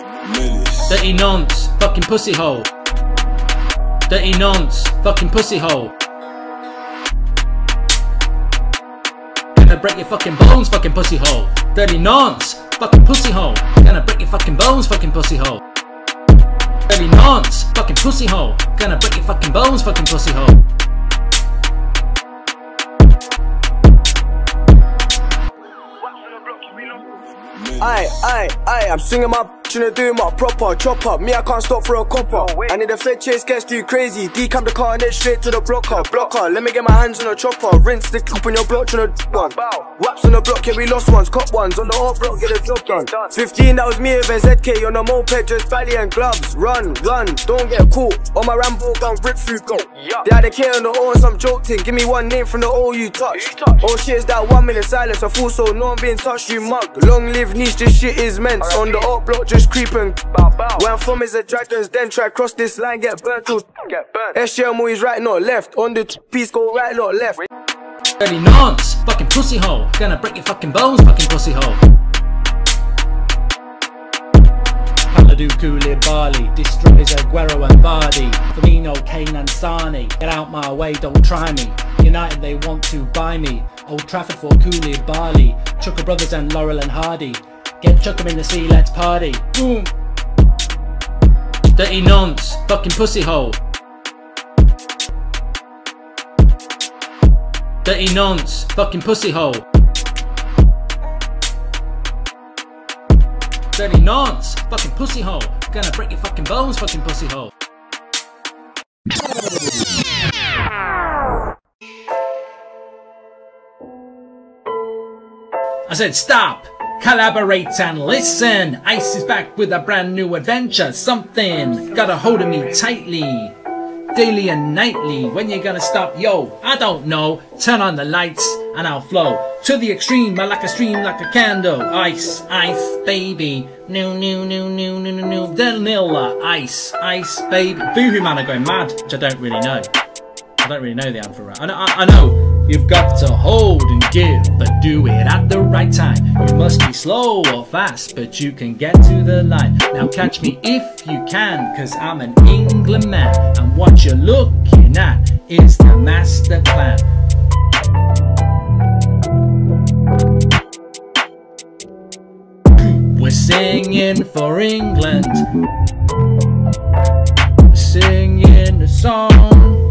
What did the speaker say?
Dirty nonce, fucking pussy hole. Dirty nonce, fucking pussy hole. Gonna break your fucking bones, fucking pussy hole. Dirty nonce, fucking pussy hole. Gonna break your fucking bones, fucking pussy hole. Dirty nonce, fucking pussy hole. Gonna break your fucking bones, fucking pussy hole. I'm swinging my tryna do my proper chop up. Me, I can't stop for a copper. And if the fed chase gets too crazy, decamp the car and then straight to the blocker. Let me get my hands on a chopper. Rinse the cup on your block, tryna one. Waps on the block, yeah, we lost ones. Cop ones on the hot block, get a job done. 15, that was me with a ZK on a moped, just belly and gloves. Run, don't get caught. On my Rambo gun, rip through go. They had a K on the O and some joke thing. Give me one name from the O you touched. Oh shit, it's that 1 minute silence. I fool so no one being touched, you mug. Long live niche, this shit is meant. On the hot block, just creeping. Where I'm from is a dragons, then try cross this line, get burnt till SGM always right, not left. On the piece, go right, not left. Dirty nonce, fucking pussy hole. Gonna break your fucking bones, fucking pussy hole. Paladu, Koulibaly destroys Aguero and Vardy. Firmino, Kane and Sane. Get out my way, don't try me. United, they want to buy me. Old Trafford for Koulibaly. Chucker Brothers and Laurel and Hardy. Get chuck 'em in the sea, let's party. Boom. Dirty nonce, fucking pussy hole. Dirty nonce, fucking pussy hole. Dirty nonce, fucking pussy hole. Gonna break your fucking bones, fucking pussy hole. I said stop! Collaborate and listen. Ice is back with a brand new adventure. Something got a hold of me tightly, daily and nightly. When you gonna stop? Yo, I don't know. Turn on the lights and I'll flow to the extreme. I like a stream, like a candle. Ice, baby. New, vanilla. Ice, baby. Boohoo Man are going mad, which I don't really know. I don't really know the anthem. I know. You've got to hold and give, but do it at the right time. You must be slow or fast, but you can get to the line. Now catch me if you can, cause I'm an England man. And what you're looking at is the master plan. We're singing for England. We're singing a song.